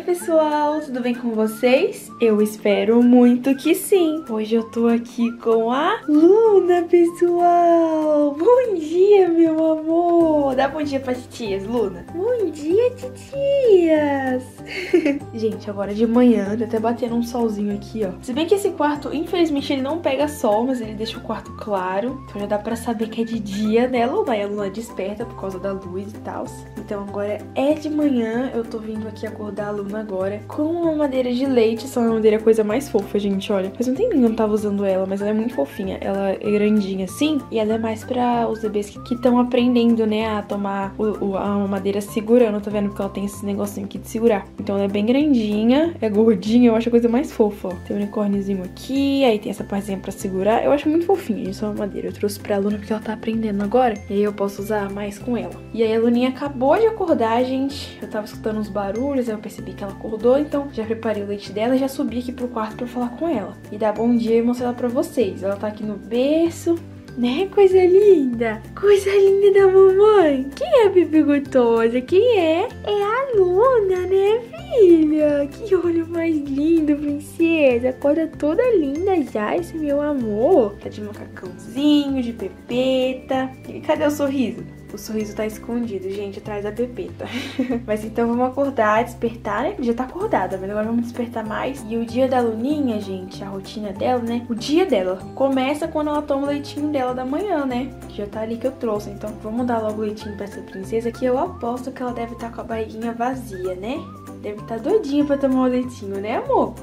pessoal, tudo bem com vocês? Eu espero muito que sim. Hoje eu tô aqui com a Luna, pessoal. Bom dia, meu amor. Dá bom dia pra titias, Luna. Bom dia, titias. Gente, agora de manhã, tá até batendo um solzinho aqui, ó. Se bem que esse quarto, infelizmente, ele não pega sol, mas ele deixa o quarto claro. Então já dá pra saber que é de dia, né, Luna? E a Luna desperta por causa da luz e tal. Então agora é de manhã, eu tô vindo aqui acordar a Luna agora com uma mamadeira de leite. Essa mamadeira é a coisa mais fofa, gente, olha. Faz um tempinho que eu não tava usando ela, mas ela é muito fofinha. Ela é grandinha assim, e ela é mais pra os bebês que estão aprendendo, né, a tomar a mamadeira segurando, tá vendo? Porque ela tem esse negocinho aqui de segurar. Então ela é bem grandinha, é gordinha, eu acho a coisa mais fofa, ó. Tem um unicórniozinho aqui, aí tem essa partezinha pra segurar. Eu acho muito fofinha essa mamadeira. Eu trouxe pra Luna porque ela tá aprendendo agora, e aí eu posso usar mais com ela. E aí a Luninha acabou de acordar, gente. Eu tava escutando uns barulhos, aí eu percebi que ela acordou, então já preparei o leite dela e já subi aqui pro quarto pra falar com ela. E dar bom dia e mostrar ela pra vocês. Ela tá aqui no berço, né? Coisa linda! Coisa linda da mamãe! Quem é a bebê gostosa? Quem é? É a Luna, né, filha? Que olho mais lindo, princesa! Acorda toda linda já, esse meu amor. Tá de macacãozinho, de pepeta. E cadê o sorriso? O sorriso tá escondido, gente, atrás da pepeta. Mas então vamos acordar, despertar, né? Já tá acordada, mas agora vamos despertar mais. E o dia da Luninha, gente, a rotina dela, né? O dia dela começa quando ela toma o leitinho dela da manhã, né? Que já tá ali que eu trouxe. Então vamos dar logo o leitinho pra essa princesa, que eu aposto que ela deve estar com a barriguinha vazia, né? Deve estar doidinha pra tomar o leitinho, né, amor?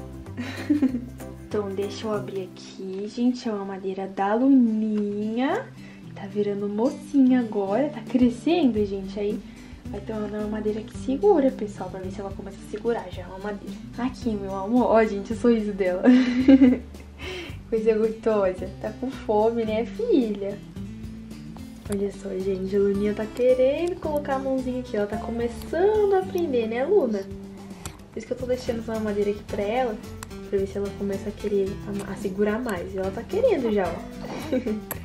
Então deixa eu abrir aqui, gente. É uma madeira da Luninha. Tá virando mocinha agora, tá crescendo, gente. Aí vai ter uma madeira que segura, pessoal, pra ver se ela começa a segurar já uma madeira. Aqui, meu amor. Ó, gente, o sorriso dela. Coisa gostosa. Tá com fome, né, filha? Olha só, gente, a Luninha tá querendo colocar a mãozinha aqui. Ela tá começando a aprender, né, Luna? Por isso que eu tô deixando essa madeira aqui pra ela, pra ver se ela começa a querer a segurar mais. E ela tá querendo já, ó.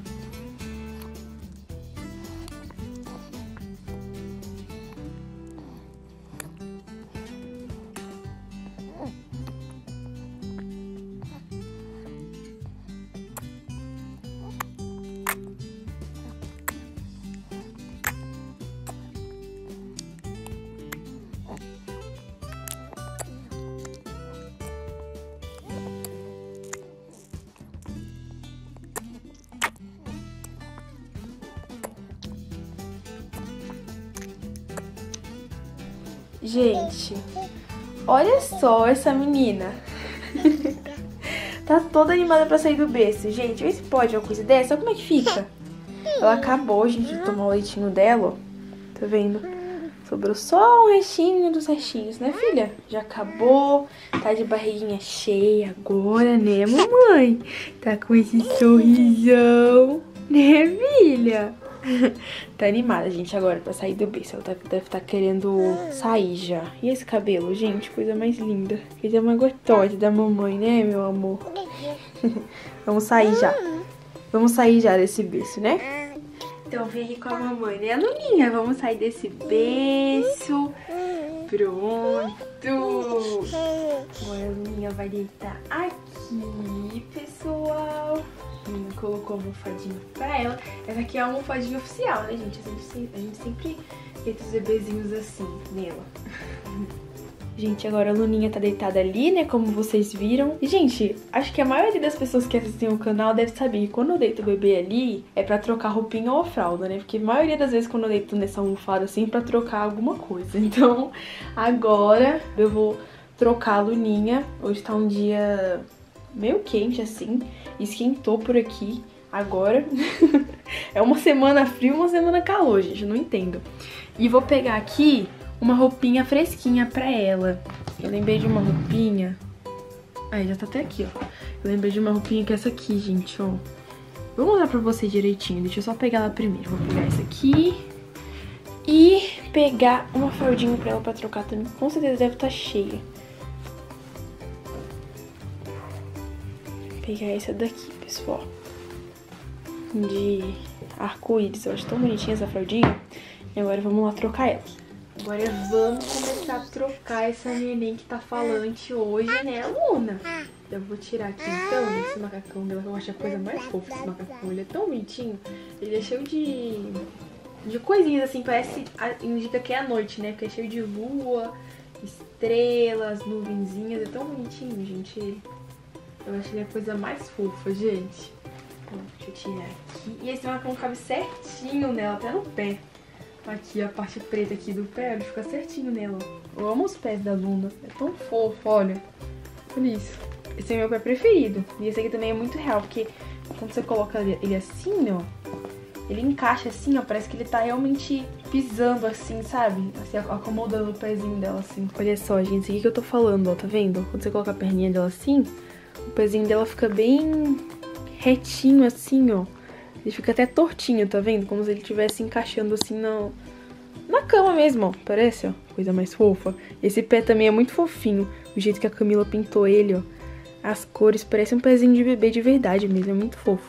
Gente, olha só essa menina. Tá toda animada pra sair do berço. Gente, vê se pode uma coisa dessa. Olha como é que fica. Ela acabou, gente, de tomar o leitinho dela, ó. Tá vendo? Sobrou só um restinho dos restinhos, né, filha? Já acabou. Tá de barriguinha cheia agora, né, mamãe? Tá com esse sorrisão, né, filha? Tá animada, gente, agora pra sair do berço. Ela deve estar querendo sair já. E esse cabelo, gente, coisa mais linda. Coisa mais gostosa da mamãe, né, meu amor? Vamos sair já. Vamos sair já desse berço, né? Então vem aqui com a mamãe, né, Luninha? Vamos sair desse berço. Pronto. Agora a Luninha vai deitar aqui, pessoal. Colocou a almofadinha pra ela. Essa aqui é a almofadinha oficial, né, gente? A gente sempre deita os bebezinhos assim nela. Gente, agora a Luninha tá deitada ali, né, como vocês viram. E, gente, acho que a maioria das pessoas que assistem o canal deve saber que quando eu deito o bebê ali, é pra trocar roupinha ou fralda, né? Porque a maioria das vezes quando eu deito nessa almofada assim, é pra trocar alguma coisa. Então, agora eu vou trocar a Luninha. Hoje tá um dia meio quente, assim. Esquentou por aqui agora. É uma semana frio, uma semana calor, gente. Eu não entendo. E vou pegar aqui uma roupinha fresquinha pra ela. Eu lembrei de uma roupinha. Aí, já tá até aqui, ó. Eu lembrei de uma roupinha que é essa aqui, gente, ó. Vou mostrar pra vocês direitinho. Deixa eu só pegar ela primeiro. Vou pegar essa aqui. E pegar uma fraldinha pra ela pra trocar também. Com certeza deve estar cheia. Vou pegar essa daqui, pessoal. De arco-íris. Eu acho tão bonitinha essa fraldinha. E agora vamos lá trocar ela. Agora vamos começar a trocar essa neném que tá falante hoje, né, Luna? Eu vou tirar aqui então esse macacão dela, que eu acho a coisa mais fofa esse macacão. Ele é tão bonitinho, ele é cheio de coisinhas assim, parece, indica que é a noite, né? Porque é cheio de lua, estrelas, nuvenzinhas, é tão bonitinho, gente, ele. Eu acho ele a coisa mais fofa, gente. Ó, deixa eu tirar aqui. E esse macacão cabe certinho nela, até no pé. Aqui, a parte preta aqui do pé, ele fica certinho nela. Eu amo os pés da Luna, é tão fofo, olha. Olha isso. Esse é meu pé preferido. E esse aqui também é muito real, porque quando você coloca ele assim, ó, ele encaixa assim, ó, parece que ele tá realmente pisando assim, sabe? Assim, acomodando o pezinho dela assim. Olha só, gente, isso aqui que eu tô falando, ó, tá vendo? Quando você coloca a perninha dela assim, o pezinho dela fica bem retinho assim, ó. Ele fica até tortinho, tá vendo? Como se ele estivesse encaixando assim na cama mesmo, ó. Parece, ó. Coisa mais fofa. Esse pé também é muito fofinho. O jeito que a Camila pintou ele, ó. As cores, parece um pezinho de bebê de verdade mesmo. É muito fofo.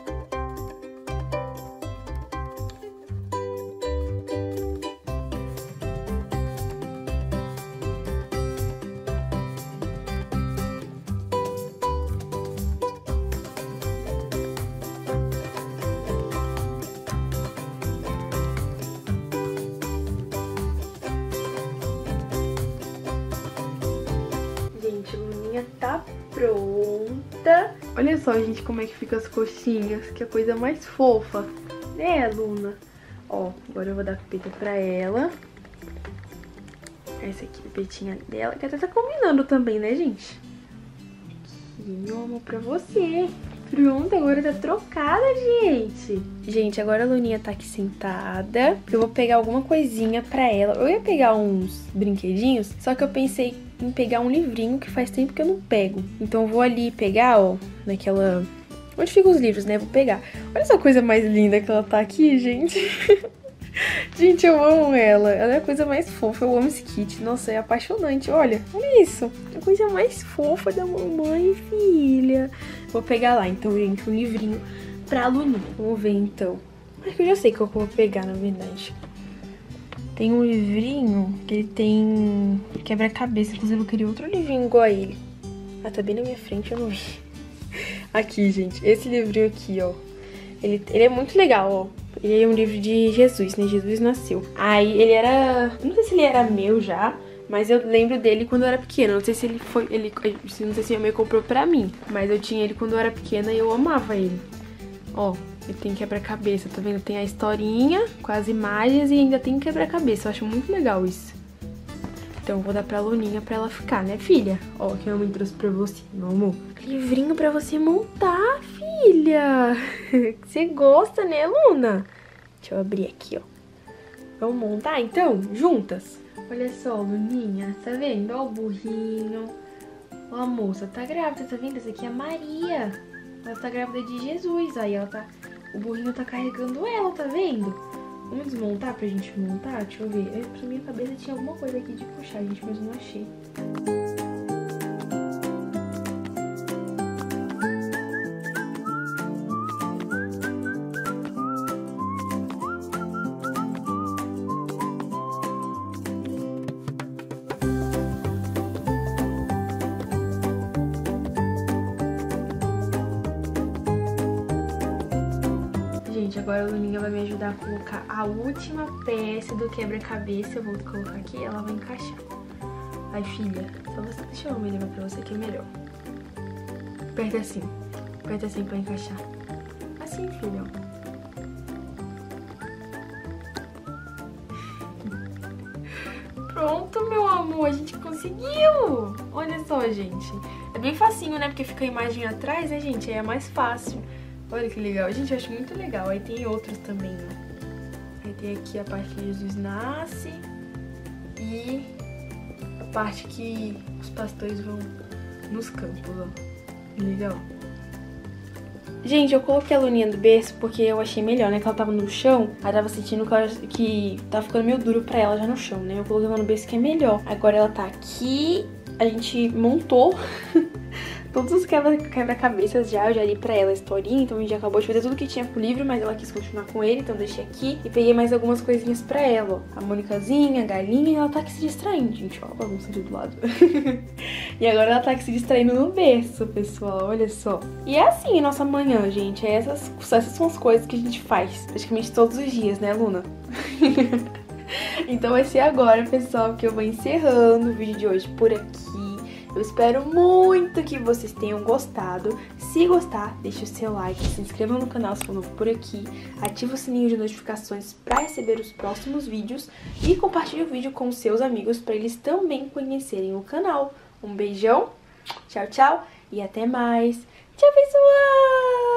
Tá pronta. Olha só, gente, como é que fica as coxinhas. Que é a coisa mais fofa, né, Luna? Ó, agora eu vou dar a pipeta pra ela. Essa aqui, a pipetinha dela, que até tá combinando também, né, gente? Aqui, meu amor, pra você. Pronto, agora tá trocada, gente. Gente, agora a Luninha tá aqui sentada. Eu vou pegar alguma coisinha pra ela. Eu ia pegar uns brinquedinhos, só que eu pensei em pegar um livrinho que faz tempo que eu não pego. Então eu vou ali pegar, ó, naquela... Onde ficam os livros, né? Vou pegar. Olha essa coisa mais linda que ela tá aqui, gente. Gente, eu amo ela. Ela é a coisa mais fofa. Eu amo esse kit. Nossa, é apaixonante. Olha isso. A coisa mais fofa da mamãe, filha. Vou pegar lá, então, gente, um livrinho pra Luninha. Vamos ver, então. Acho que eu já sei qual que eu vou pegar, na verdade. Tem um livrinho que ele tem quebra-cabeça. Inclusive, eu queria outro livrinho igual a ele. Ah, tá bem na minha frente, eu não vi. Aqui, gente. Esse livrinho aqui, ó. Ele é muito legal, ó. Ele é um livro de Jesus, né? Jesus nasceu. Aí ele era... Não sei se ele era meu já, mas eu lembro dele quando eu era pequena. Não sei se ele foi... Não sei se minha mãe comprou pra mim, mas eu tinha ele quando eu era pequena e eu amava ele. Ó, ele tem quebra-cabeça, tá vendo? Tem a historinha com as imagens e ainda tem quebra-cabeça. Eu acho muito legal isso. Então eu vou dar pra Luninha pra ela ficar, né, filha? Ó, que a mãe trouxe pra você, meu amor. Livrinho pra você montar, filha. Você gosta, né, Luna? Deixa eu abrir aqui, ó. Vamos montar, então, juntas? Olha só, Luninha, tá vendo? Ó o burrinho. Ó, a moça tá grávida, tá vendo? Essa aqui é a Maria. Ela tá grávida de Jesus. Aí ela tá... O burrinho tá carregando ela, tá vendo? Vamos desmontar pra gente montar? Deixa eu ver. Pra minha cabeça tinha alguma coisa aqui de puxar, gente, mas eu não achei. Gente, agora a Luninha vai me ajudar a colocar a última peça do quebra-cabeça. Eu vou colocar aqui e ela vai encaixar. Ai, filha, só você... Deixa eu levar pra você que é melhor. Aperta assim pra encaixar. Assim, filha, ó. Pronto, meu amor, a gente conseguiu! Olha só, gente. É bem facinho, né? Porque fica a imagem atrás, né, gente? Aí é mais fácil. Olha que legal. Gente, eu acho muito legal. Aí tem outros também, ó. Aí tem aqui a parte que Jesus nasce. E a parte que os pastores vão nos campos, ó. Legal. Gente, eu coloquei a Luninha do berço porque eu achei melhor, né? Que ela tava no chão. Aí tava sentindo que tava ficando meio duro pra ela já no chão, né? Eu coloquei ela no berço que é melhor. Agora ela tá aqui. A gente montou todos os quebra-cabeças já. Eu já li pra ela a historinha, então a gente já acabou de fazer tudo que tinha pro livro, mas ela quis continuar com ele, então deixei aqui. E peguei mais algumas coisinhas pra ela, ó. A Monicazinha, a galinha, e ela tá aqui se distraindo, gente, ó, a bagunça ali do lado. E agora ela tá aqui se distraindo no berço, pessoal, olha só. E é assim a nossa manhã, gente, essas são as coisas que a gente faz praticamente todos os dias, né, Luna? Então vai ser agora, pessoal, que eu vou encerrando o vídeo de hoje por aqui. Eu espero muito que vocês tenham gostado. Se gostar, deixa o seu like, se inscreva no canal se for novo por aqui, ativa o sininho de notificações para receber os próximos vídeos e compartilhe o vídeo com os seus amigos para eles também conhecerem o canal. Um beijão, tchau, tchau e até mais. Tchau, pessoal!